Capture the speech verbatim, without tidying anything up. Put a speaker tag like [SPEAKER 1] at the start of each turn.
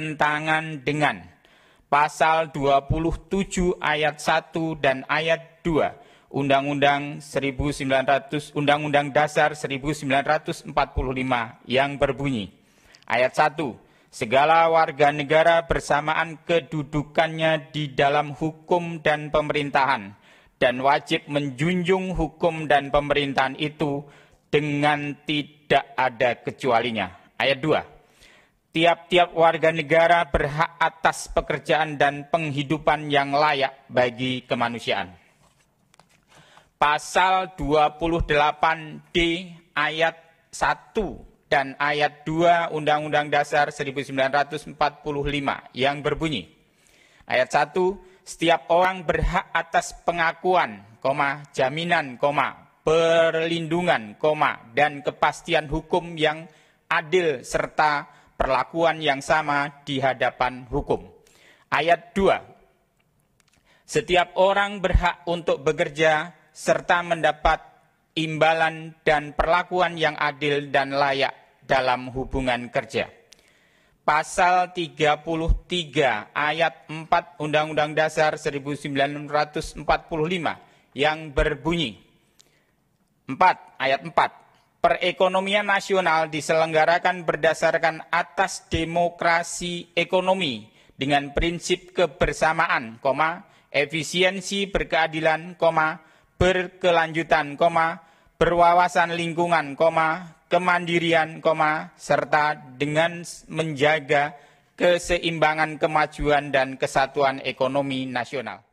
[SPEAKER 1] bertentangan dengan pasal dua puluh tujuh ayat satu dan ayat dua Undang-Undang seribu sembilan ratus Undang-Undang Dasar seribu sembilan ratus empat puluh lima yang berbunyi, ayat satu, segala warga negara bersamaan kedudukannya di dalam hukum dan pemerintahan dan wajib menjunjung hukum dan pemerintahan itu dengan tidak ada kecualinya. Ayat dua. Tiap-tiap warga negara berhak atas pekerjaan dan penghidupan yang layak bagi kemanusiaan. Pasal dua puluh delapan D ayat satu dan ayat dua Undang-Undang Dasar seribu sembilan ratus empat puluh lima yang berbunyi, ayat satu, setiap orang berhak atas pengakuan, koma, jaminan, koma, perlindungan, koma, dan kepastian hukum yang adil serta perlakuan yang sama di hadapan hukum. Ayat dua, setiap orang berhak untuk bekerja serta mendapat imbalan dan perlakuan yang adil dan layak dalam hubungan kerja. Pasal tiga puluh tiga ayat empat Undang-Undang Dasar seribu sembilan ratus empat puluh lima yang berbunyi, empat, ayat empat, perekonomian nasional diselenggarakan berdasarkan atas demokrasi ekonomi dengan prinsip kebersamaan, koma, efisiensi berkeadilan, koma, berkelanjutan, koma, berwawasan lingkungan, koma, kemandirian, koma, serta dengan menjaga keseimbangan kemajuan dan kesatuan ekonomi nasional.